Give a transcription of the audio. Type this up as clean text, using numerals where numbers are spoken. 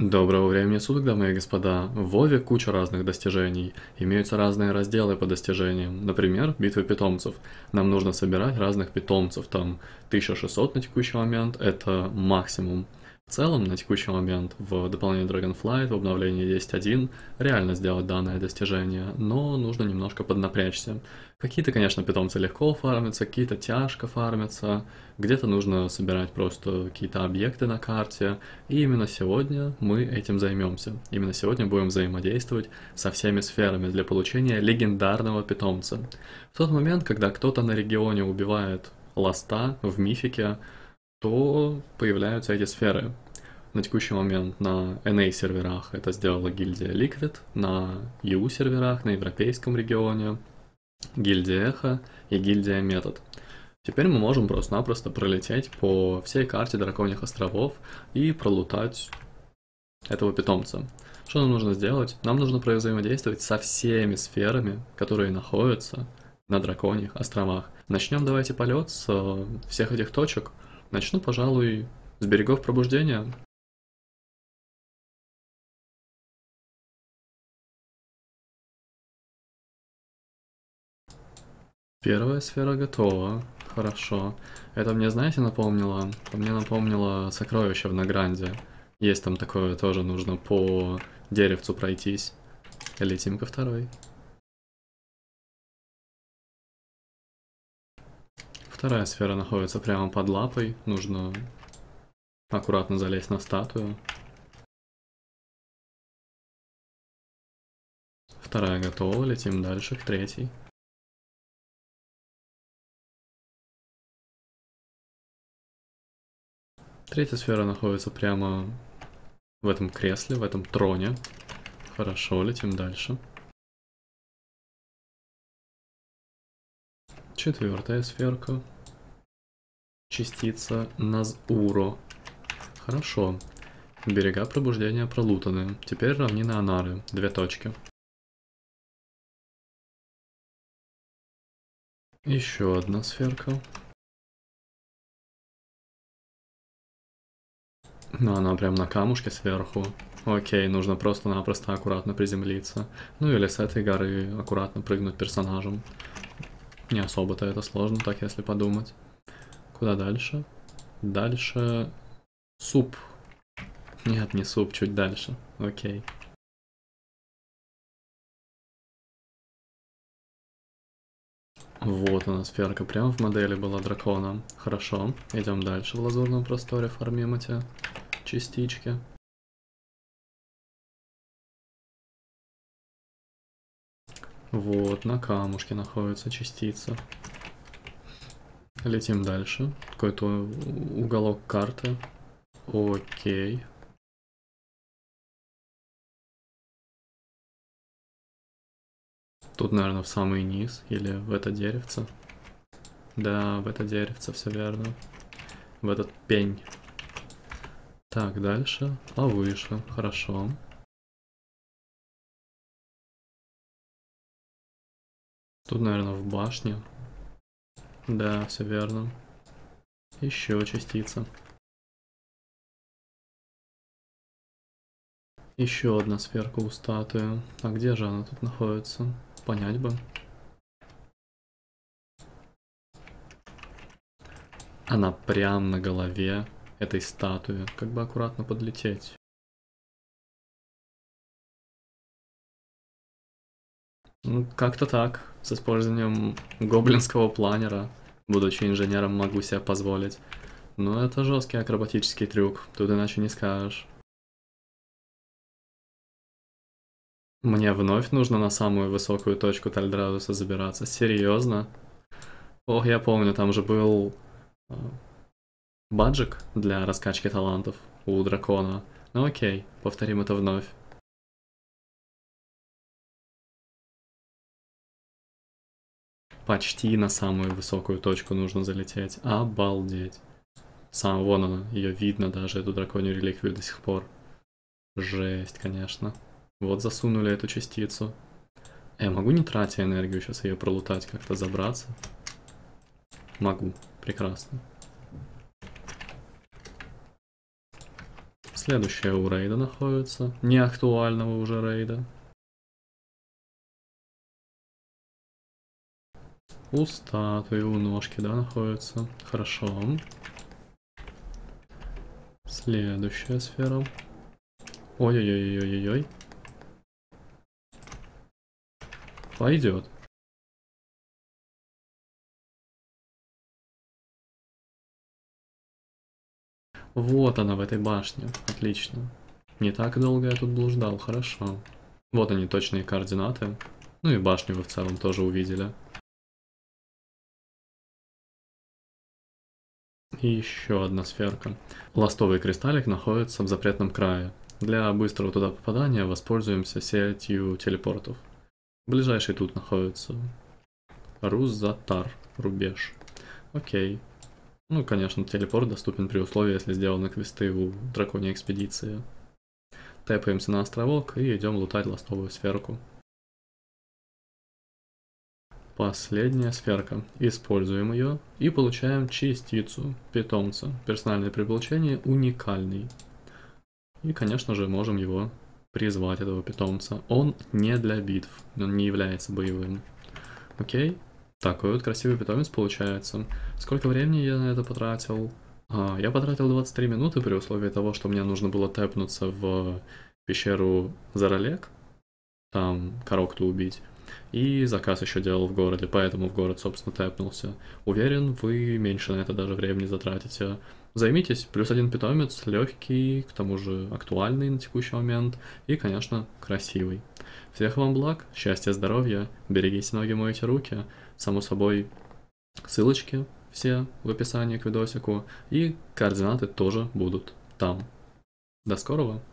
Доброго времени суток, дамы и господа. В Вове куча разных достижений. Имеются разные разделы по достижениям. Например, битвы питомцев. Нам нужно собирать разных питомцев. Там 1600 на текущий момент, это максимум. В целом, на текущий момент в дополнении Dragonflight, в обновлении 10.1, реально сделать данное достижение, но нужно немножко поднапрячься. Какие-то, конечно, питомцы легко фармятся, какие-то тяжко фармятся, где-то нужно собирать просто какие-то объекты на карте, и именно сегодня мы этим займемся. Именно сегодня будем взаимодействовать со всеми сферами для получения легендарного питомца. В тот момент, когда кто-то на регионе убивает ласта в мифике, то появляются эти сферы. На текущий момент на NA серверах это сделала гильдия Liquid, на EU серверах, на европейском регионе гильдия Эхо и гильдия Метод. Теперь мы можем просто-напросто пролететь по всей карте Драконьих островов и пролутать этого питомца. Что нам нужно сделать? Нам нужно взаимодействовать со всеми сферами, которые находятся на Драконьих островах. Начнем давайте полет с всех этих точек. Начну, пожалуй, с берегов пробуждения. Первая сфера готова. Хорошо. Это мне, знаете, напомнило? Мне напомнило сокровище в Награнде. Есть там такое, тоже нужно по деревцу пройтись. Летим ко второй. Вторая сфера находится прямо под лапой. Нужно аккуратно залезть на статую. Вторая готова, летим дальше к третьей. Третья сфера находится прямо в этом кресле, в этом троне. Хорошо, летим дальше. Четвертая сферка. Частица Назуро. Хорошо. Берега пробуждения пролутаны. Теперь равнина Анары. 2 точки. Еще одна сферка. Но она прям на камушке сверху. Окей, нужно просто-напросто аккуратно приземлиться. Ну или с этой горы аккуратно прыгнуть персонажем. Не особо-то это сложно, так если подумать. Куда дальше? Дальше... Суп. Нет, не суп, чуть дальше. Окей. Вот она, сферка прямо в модели была дракона. Хорошо, идем дальше в лазурном просторе, фармим эти частички. Вот, на камушке находится частица. Летим дальше. Какой-то уголок карты. Окей. Тут, наверное, в самый низ или в это деревце. Да, в это деревце, все верно. В этот пень. Так, дальше. Повыше. Хорошо. Тут, наверное, в башне. Да, все верно. Еще частица. Еще одна сферка у статуи. А где же она тут находится? Понять бы. Она прям на голове этой статуи. Как бы аккуратно подлететь. Ну, как-то так. С использованием гоблинского планера. Будучи инженером, могу себе позволить. Но это жесткий акробатический трюк. Тут иначе не скажешь. Мне вновь нужно на самую высокую точку Тальдрадуса забираться. Серьезно? Ох, я помню, там же был баджик для раскачки талантов у дракона. Ну окей, повторим это вновь. Почти на самую высокую точку нужно залететь. Обалдеть. Вон она, ее видно даже, эту драконью реликвию до сих пор. Жесть, конечно. Вот засунули эту частицу. Я могу, не тратя энергию, сейчас ее пролутать, как-то забраться? Могу. Прекрасно. Следующая у рейда находится, не актуального уже рейда. У статуи, у ножки, да, находится. Хорошо. Следующая сфера. Ой-ой-ой-ой-ой-ой. Пойдет. Вот она в этой башне. Отлично. Не так долго я тут блуждал, хорошо. Вот они, точные координаты. Ну и башню вы в целом тоже увидели. И еще одна сферка. Ластовый кристаллик находится в запретном крае. Для быстрого туда попадания воспользуемся сетью телепортов. Ближайший тут находится Рузатар, рубеж. Окей. Ну, конечно, телепорт доступен при условии, если сделаны квесты у драконьей экспедиции. Тэпаемся на островок и идем лутать ластовую сферку. Последняя сферка. Используем ее и получаем частицу питомца. Персональное приближение уникальный. И, конечно же, можем его призвать, этого питомца. Он не для битв, он не является боевым. Окей. Такой вот красивый питомец получается. Сколько времени я на это потратил? Я потратил 23 минуты при условии того, что мне нужно было тэпнуться в пещеру Заралек. Там Корокту убить. И заказ еще делал в городе, поэтому в город, собственно, тэпнулся. Уверен, вы меньше на это даже времени затратите. Займитесь, плюс один питомец, легкий, к тому же актуальный на текущий момент и, конечно, красивый. Всех вам благ, счастья, здоровья, берегите ноги, мойте руки. Само собой, ссылочки все в описании к видосику и координаты тоже будут там. До скорого!